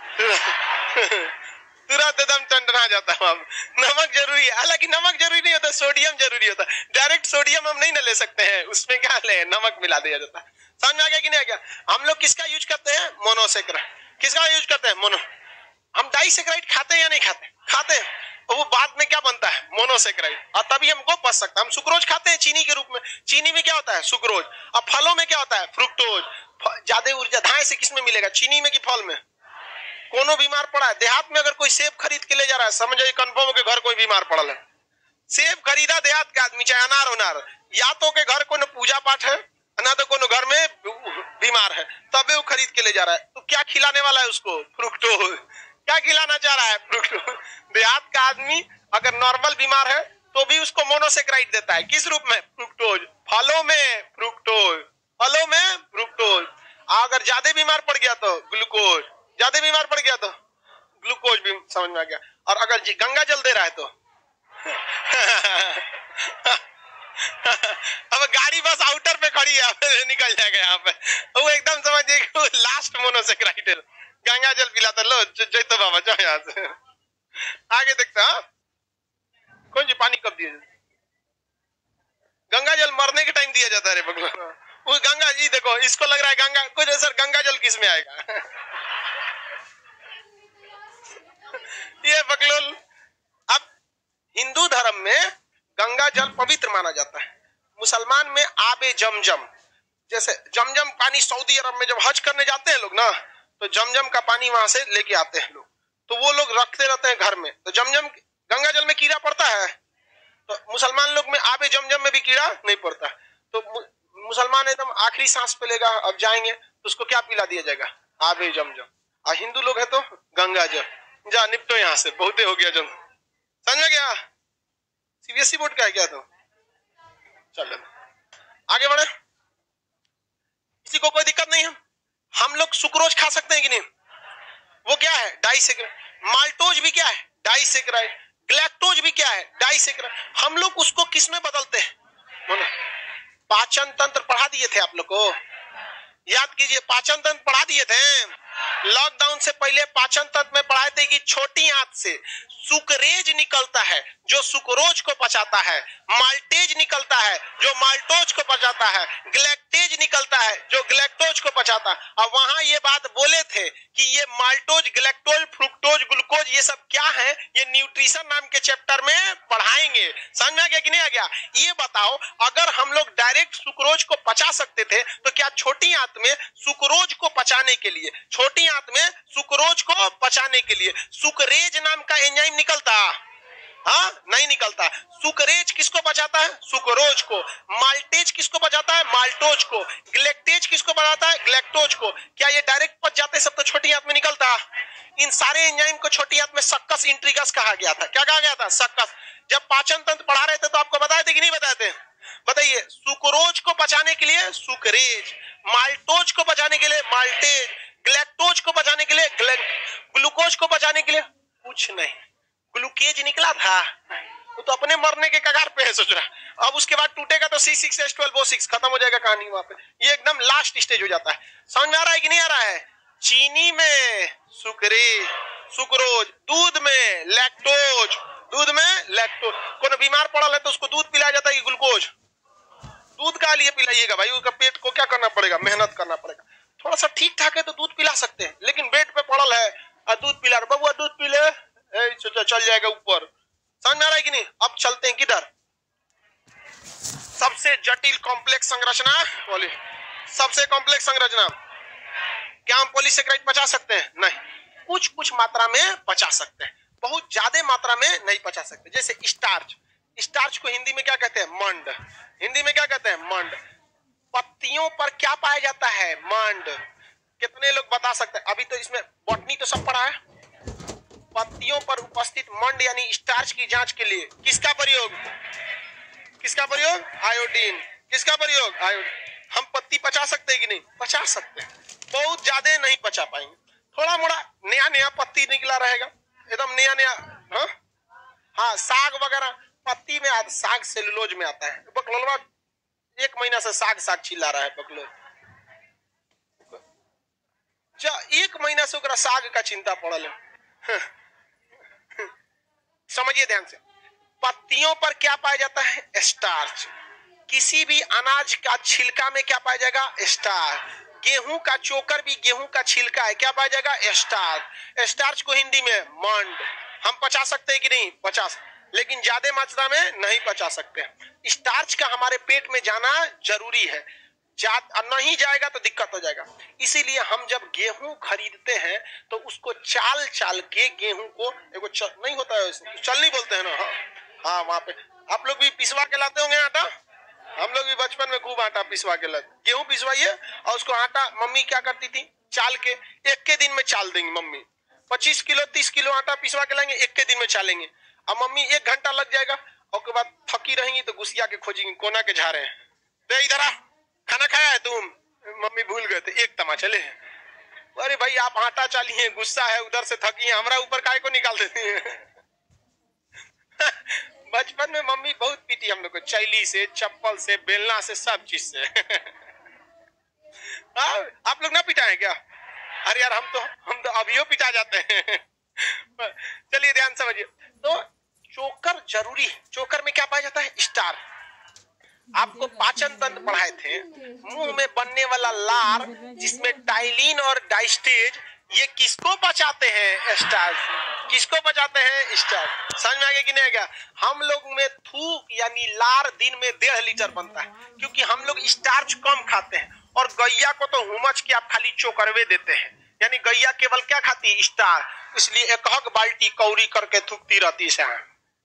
तुरंत एकदम टनटना जाता है। नमक जरूरी है, हालांकि नमक जरूरी नहीं होता, सोडियम जरूरी होता है। डायरेक्ट सोडियम हम नहीं ना ले सकते हैं, उसमें क्या ले, नमक मिला दिया जाता है। समझ में आ गया कि नहीं आ गया। हम लोग किसका यूज करते हैं, मोनोसेक्राइड। किसका यूज करते हैं, मोनो। हम डाइसेक्राइड खाते हैं या नहीं खाते, खाते हैं, और वो बाद में क्या बनता है, मोनोसेक्राइड, और तभी हमको पच सकता है। हम सुक्रोज खाते हैं चीनी के रूप में, चीनी में क्या होता है, सुक्रोज। अब फलों में क्या होता है, फ्रुक्टोज। ज्यादा ऊर्जा धाए से किसमें मिलेगा, चीनी में कि फल में। कोनो बीमार पड़ा है, देहात में अगर कोई सेब खरीद के ले जा रहा है, समझ जाइए कंफर्म हो के घर कोई बीमार पड़ा है। सेब खरीदा देहात का आदमी, चाहे अनार उनार, या तो के घर कोनो पूजा पाठ है, ना तो कोनो घर में बीमार है, तबे वो खरीद के ले जा रहा है। तो क्या खिलाने वाला है उसको, फ्रुक्टोज। क्या खिलाना चाह रहा है, फ्रुक्टोज। देहात का आदमी अगर नॉर्मल बीमार है तो भी उसको मोनोसेक्राइड देता है, किस रूप में, फ्रुक्टोज। फलों में फ्रुक्टोज, फलों में फ्रुक्टोज। अगर ज्यादा बीमार पड़ गया तो ग्लूकोज, ज्यादा बीमार पड़ गया तो ग्लूकोज भी, समझ में आ गया। और अगर जी गंगा जल दे रहा है तो अब गाड़ी बस आउटर पे खड़ी है, निकल जाएगा यहाँ पे, वो एकदम समझिए लास्ट मोनोसेक्राइड है। गंगा जल पिलाता, लो जैतो बाबा जाओ यहाँ से, आगे देखता। कौन जी पानी कब दिए, गंगा जल मरने के टाइम दिया जाता है रे बगला। वो गंगा जी देखो, इसको लग रहा है गंगा, कुछ सर गंगा जल किस में आएगा ये बकलोल। अब हिंदू धर्म में गंगा जल पवित्र माना जाता है, मुसलमान में आबे जमजम, जैसे जमजम पानी सऊदी अरब में जब हज करने जाते हैं लोग ना, तो जमजम का पानी वहां से लेके आते हैं लोग, तो वो लोग रखते रहते हैं घर में। तो जमजम, गंगा जल में कीड़ा पड़ता है, तो मुसलमान लोग में आबे जमजम में भी कीड़ा नहीं पड़ता। तो मुसलमान एकदम आखिरी सांस पे लेगा, अब जाएंगे तो उसको क्या पिला दिया जाएगा, आबे जमजम। और हिंदू लोग है तो गंगा जल, जा निपटो यहाँ से, बहुते हो गया जन। समझ गया, सीबीएसई बोर्ड का है क्या, तो चलो आगे बढ़े, किसी को कोई दिक्कत नहीं है। हम लोग सुक्रोज खा सकते हैं कि नहीं, वो क्या है, डाइसेक्राइड। माल्टोज भी क्या है, डाइसेक्राइड। ग्लैक्टोज भी क्या है, डाइसेक्राइड। हम लोग उसको किस में बदलते हैं, पाचन तंत्र पढ़ा दिए थे आप लोग को, याद कीजिए, पाचन तंत्र पढ़ा दिए थे। लॉकडाउन से पहले पाचन तंत्र में पढ़ाए थे कि छोटी आंत से सुक्रेज निकलता है जो सुक्रोज को पचाता है, माल्टेज निकलता है जो माल्टोज को पचाता है, ग्लैक्टेज निकलता है जो ग्लैक्टोज को पचाता है। और वहां ये बात बोले थे कि ये माल्टोज, ग्लैक्टोज, फ्रुक्टोज, ग्लूकोज ये सब क्या है, ये न्यूट्रिशन नाम के चैप्टर में पढ़ाएंगे। समझ में आ गया कि नहीं आ गया। ये बताओ, अगर हम लोग डायरेक्ट सुक्रोज को पचा सकते थे तो क्या छोटी आंत में सुक्रोज को पचाने के लिए, छोटी आंत में सुक्रोज को पचाने के लिए सुक्रेज नाम का एंजाइम निकलता, हाँ, नहीं निकलता। सुकरेज किसको बचाता है? सुक्रोज को। माल्टेज किसको बचाता है? माल्टोज को। ग्लेक्टेज किसको बचाता है? ग्लेक्टोज को। क्या ये डायरेक्ट पच जाते? सब तो छोटी हाथ में निकलता। इन सारे एंजाइम को छोटी हाथ में सक्कस इंट्रीगस कहा गया था। क्या कहा गया था? सक्कस। जब पाचन तंत्र पढ़ा रहे थे तो आपको बताए थे कि नहीं बताए थे? बताइए। सुक्रोज को बचाने के लिए सुकरेज, माल्टोज को बचाने के लिए माल्टेज, ग्लेक्टोज को बचाने के लिए ग्लूकोज को बचाने के लिए कुछ नहीं। ग्लूकेज निकला था, वो तो अपने मरने के कगार पे है, सोच रहा। अब उसके बाद टूटेगा तो C6H12O6 खत्म हो जाएगा कहानी वहां पे। ये एकदम लास्ट स्टेज हो जाता है। समझ में आ रहा है कि नहीं आ रहा है? चीनी में सुकरेज, सुक्रोज, दूध में लैक्टोज, दूध में लैक्टोज। कोई बीमार पड़ा है तो उसको दूध पिलाया जाता है कि ग्लूकोज? दूध का लिए पिलाइएगा भाई, उसका पेट को क्या करना पड़ेगा? मेहनत करना पड़ेगा। थोड़ा सा ठीक ठाक है तो दूध पिला सकते हैं, लेकिन बेड पे पड़ल है और दूध पिला रहे, बबुआ दूध पी ले, चल जाएगा ऊपर। समझ में आ रहा है कि नहीं? अब चलते हैं किधर? सबसे जटिल कॉम्प्लेक्स संरचना बोलिए। सबसे कॉम्प्लेक्स संरचना। क्या हम पॉलीसेकेराइड पचा सकते हैं? नहीं। कुछ कुछ मात्रा में पचा सकते हैं, बहुत ज्यादा मात्रा में नहीं पचा सकते। जैसे स्टार्च। स्टार्च को हिंदी में क्या कहते हैं? मंड। हिंदी में क्या कहते हैं? मंड। पत्तियों पर क्या पाया जाता है? मंड। कितने लोग बता सकते हैं? अभी तो इसमें बॉटनी तो सब पढ़ा है। पत्तियों पर उपस्थित मंड यानी स्टार्च की जांच के लिए किसका प्रयोग? किसका प्रयोग? आयोडीन। किसका प्रयोग? आयोडीन। हम पत्ती पचा सकते हैं कि नहीं? पचा सकते हैं, बहुत ज्यादा नहीं पचा पाएंगे। थोड़ा मोड़ा नया नया पत्ती निकला रहेगा, एकदम नया नया। हाँ हाँ, साग वगैरह पत्ती में आता, साग सेलुलोज में आता है। बकलोलवा 1 महीना से साग चिल्ला रहा है बकलोल। 1 महीना से ओकरा साग का चिंता पड़ल है। समझिए ध्यान से। पत्तियों पर क्या पाया जाता है? स्टार्च। किसी भी अनाज का छिलका में क्या पाया जाएगा? स्टार्च। गेहूं का चोकर भी गेहूं का छिलका है, क्या पाया जाएगा? स्टार्च। स्टार्च को हिंदी में मंड। हम पचा सकते हैं कि नहीं? पचा, लेकिन ज्यादा मात्रा में नहीं पचा सकते। स्टार्च का हमारे पेट में जाना जरूरी है, नहीं जाएगा तो दिक्कत हो जाएगा। इसीलिए हम जब गेहूं खरीदते हैं तो उसको चाल चाल के गेहूं को, एगो नहीं होता है, चल नहीं बोलते हैं ना? हाँ, वहां पे आप लोग भी पिसवा के लाते होंगे आटा। हम लोग भी बचपन में खूब आटा पिसवा के लाते। गेहूं पिसवाइए और उसको आटा मम्मी क्या करती थी? चाल के 1 के दिन में चाल देंगी मम्मी। 25 किलो 30 किलो आटा पिसवा के लाएंगे, 1 के दिन में चालेंगे। अब मम्मी 1 घंटा लग जाएगा और उसके बाद थकी रहेंगी तो गुस्सिया के खोजेंगी, कोना के झारे हैं, दे इधर आ, खाना खाया है तुम? मम्मी भूल गए थे, 1 तमा चले। अरे भाई आप आटा चालिए, गुस्सा है, उधर से थकी है, हमारा ऊपर काय को निकाल देती है। बचपन में मम्मी बहुत पीटी हम लोग को, चैली से, चप्पल से, बेलना से, सब चीज से। आप लोग ना पिटाए क्या? अरे यार हम तो अभियो पिटा जाते हैं। चलिए ध्यान समझिए। तो चोकर जरूरी है। चोकर में क्या पाया जाता है? स्टार्च। आपको पाचन तंत्र पढ़ाए थे। मुंह में बनने वाला लार जिसमें टाइलिन और डाइस्टेज, ये किसको बचाते हैं? स्टार्च। किसको बचाते हैं? स्टार्च। समझ में आ गया कि नहीं आ गया? हम लोग में थूक यानी लार दिन में 1.5 लीटर बनता है, क्योंकि हम लोग स्टार्च कम खाते हैं। और गैया को तो हुमच के आप खाली चोकरवे देते हैं, यानी गैया केवल क्या खाती है? स्टार्च। इसलिए 1 बाल्टी कौड़ी करके थूकती रहती है।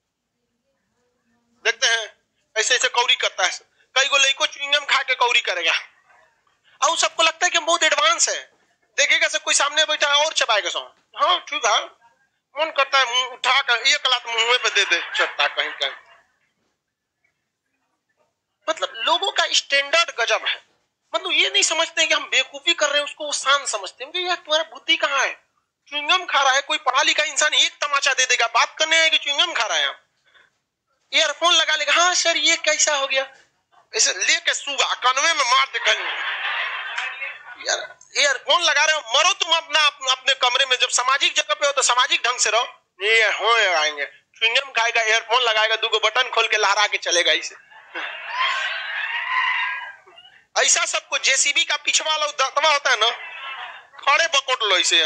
देखते हैं ऐसे ऐसे कौड़ी करता है। कई गो लड़को च्युइंगम खा के कौड़ी करेगा और सबको लगता है कि हम बहुत एडवांस है। देखेगा से कोई सामने बैठा है और चबाएगा सो, हाँ ठीक है, मन करता है मुंह उठा कर 1 लात मुंह पे दे दे, चट्टा कहीं कहीं। मतलब लोगों का स्टैंडर्ड गजब है। मतलब ये नहीं समझते कि हम बेवकूफी कर रहे हैं, उसको वो शान समझते हैं कि यार तुम्हारा बुद्धि कहाँ है? च्युइंगम खा रहा है, कोई पढ़ा लिखा इंसान 1 तमाचा दे देगा, बात करने है कि च्युइंगम खा रहा है। ईयरफोन लगा लेगा, हाँ सर ये कैसा हो गया, ऐसे लेके सुगा कानवे में मार दे। यार ईयरफोन लगा रहे हो, मरो तुम अपने कमरे में। जब सामाजिक जगह पे हो तो सामाजिक ढंग से रहो। ये हो आएंगे, च्युइंगम खाएगा, ईयरफोन लगाएगा, 2 बटन खोल के लहरा के चलेगा। इसे ऐसा सबको जेसीबी का पिछवा वाला दतवा होता है ना, खड़े बकोट लो इसे।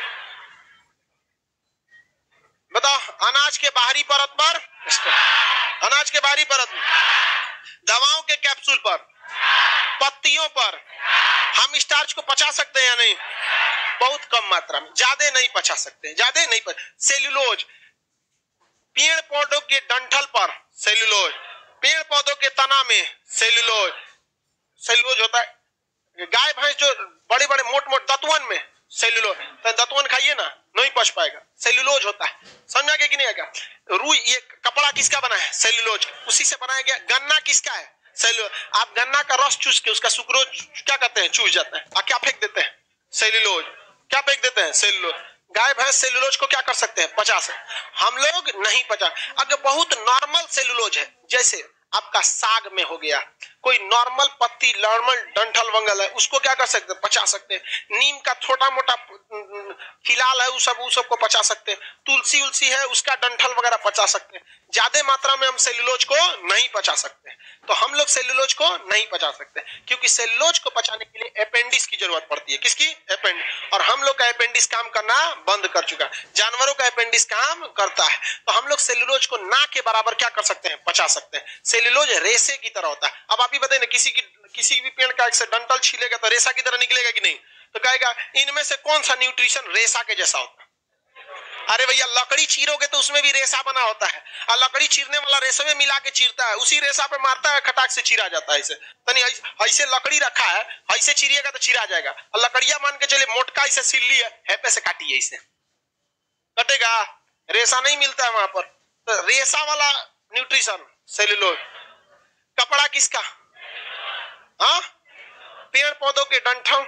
बताओ, अनाज के बाहरी परत पर, अनाज के बाहरी परत में, दवाओं के कैप्सूल पर, पत्तियों पर हम स्टार्च को पचा सकते हैं या नहीं? बहुत कम मात्रा में, ज्यादा नहीं पचा सकते, ज्यादा नहीं सेल्यूलोज, पेड़ पौधों के डंठल पर सेल्यूलोज, पेड़ पौधों के तना में सेल्यूलोज, सेल्यूलोज होता है। गाय भैंस जो बड़े बड़े मोट मोट दतवन में सेल्यूलोज, तो दतवन खाइए ना, नहीं पच पाएगा, सेल्यूलोज होता है। समझा कि नहीं आएगा? रुई, ये कपड़ा किसका बना है? सेल्यूलोज, उसी से बनाया गया। गन्ना किसका है? सेल्यूलोज। आप गन्ना का रस चूस के उसका सुक्रोज क्या करते हैं? चूस जाता है। क्या फेंक देते हैं? सेल्यूलोज। क्या फेंक देते हैं? सेल्यूलोज। गाय भैंस सेल्यूलोज को क्या कर सकते हैं? पचा सकते। हम लोग नहीं पचा। अगर बहुत नॉर्मल सेल्यूलोज है, जैसे आपका साग में हो गया, कोई नॉर्मल पत्ती, नॉर्मल डंठल वंगल है, उसको क्या कर सकते हैं? पचा सकते हैं। नीम का छोटा मोटा खिलाल है, उस सब को पचा सकते हैं। तुलसी उलसी है, उसका डंठल वगैरह पचा सकते हैं। ज्यादा मात्रा में हम सेल्यूलोज को नहीं पचा सकते। तो हम लोग सेल्यूलोज को नहीं पचा सकते, क्योंकि सेल्यूलोज को पचाने के लिए अपेंडिक्स की जरूरत पड़ती है। किसकी? अपेंडिक्स। और हम लोग का अपेंडिक्स काम करना बंद कर चुका है। जानवरों का अपेंडिक्स काम करता है। तो हम लोग सेल्यूलोज को ना के बराबर क्या कर सकते हैं? पचा सकते हैं। सेल्यूलोज रेशे की तरह होता है। अब आप ही बताइए ना, किसी भी पेड़ का एक से डंठल छीलेगा तो रेशा की तरह निकलेगा कि नहीं? तो कहेगा इनमें से कौन सा न्यूट्रिशन रेशा के जैसा होता है? अरे भैया, लकड़ी चीरोगे तो उसमें भी रेशा बना होता है, और लकड़ी चीरने वाला रेशे में मिला के चीरता है, उसी रेशा पे मारता है, खटाक से चीरा जाता है। ऐसे तनी ऐसे लकड़ी रखा है, ऐसे चीरिएगा तो चीरा जाएगा। और लकड़िया मान के चलिए मोटका ऐसे सिल्ली है, हैपे से काटिए, ऐसे कटेगा, रेशा नहीं मिलता है वहां पर। तो रेशा वाला न्यूट्रिशन सेल्यूलोज। कपड़ा किसका? हाँ, पेड़ पौधों के डंठल,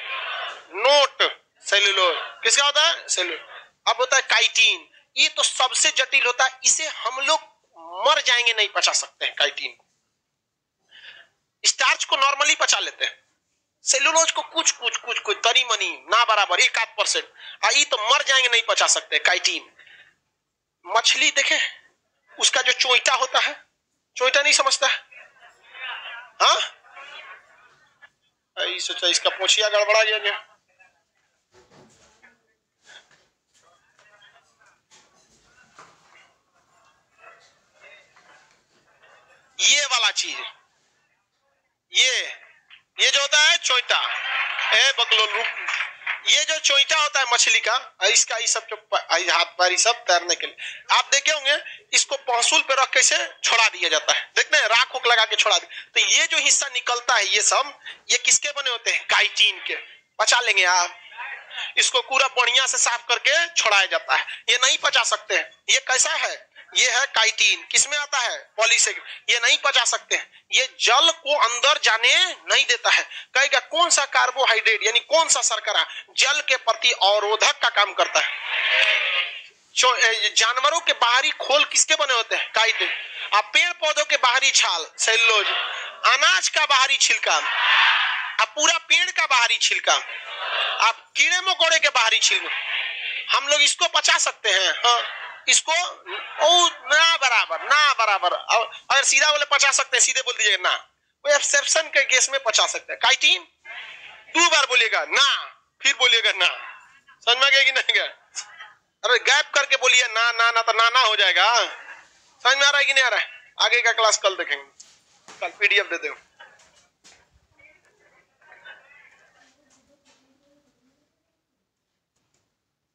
नोट, सेल्यूलोज। किसका होता है? सेल्यूलोज। अब होता है काइटिन। ये तो सबसे जटिल होता है, इसे हम लोग मर जाएंगे नहीं पचा सकते हैं। काइटिन स्टार्च को नॉर्मली पचा लेते हैं, सेल्यूलोज को कुछ तनी मनी ना बराबर 1-8%। ये तो मर जाएंगे नहीं पचा सकते। काइटिन। मछली देखे, उसका जो चोइटा होता है, चोइटा नहीं समझता है? हाँ, सोचा इसका पोछिया गड़बड़ा गया। ये वाला चीज, ये जो होता है चोइटा, ये जो चोइटा होता है मछली का, इसका ये सब जो हाथ पैर सब तैरने के लिए आप देखे होंगे, इसको पहसुल पे रख के से छोड़ा दिया जाता है। देखते हैं, राख उख लगा के छोड़ा दे। तो ये जो हिस्सा निकलता है, ये सब ये किसके बने होते हैं? काइटिन के। पचा लेंगे आप इसको, पूरा बढ़िया से साफ करके छोड़ाया जाता है। ये नहीं पचा सकते हैं। ये कैसा है? ये है काइटिन। किसमें आता है? पॉलीसेकेंड। ये नहीं पचा सकते हैं, ये जल को अंदर जाने नहीं देता है। कहेगा कौन सा कार्बोहाइड्रेट यानी कौन सा शर्करा जल के प्रति अवरोधक का काम करता है? जानवरों के बाहरी खोल किसके बने होते हैं? काइटिन। अब पेड़ पौधों के बाहरी छाल सेल्यूलोज, अनाज का बाहरी छिलका, अब पूरा पेड़ का बाहरी छिलका, अब कीड़े मकोड़े के बाहरी छिलका, हम लोग इसको पचा सकते हैं। हाँ, इसको ना बराबर अगर सीधा बोले पचा सकते हैं, सीधे बोल दीजिएगा ना। कोई एक्सेप्शन के केस में पचा सकते हैं। काइटिन 2 बार बोलिएगा ना, फिर बोलिएगा ना। समझ में गया कि नहीं गया? अरे गैप करके बोलिए ना ना ना, तो ना हो जाएगा। समझ में आ रहा है कि नहीं आ रहा है? आगे का क्लास कल देखेंगे, कल PDF दे दो।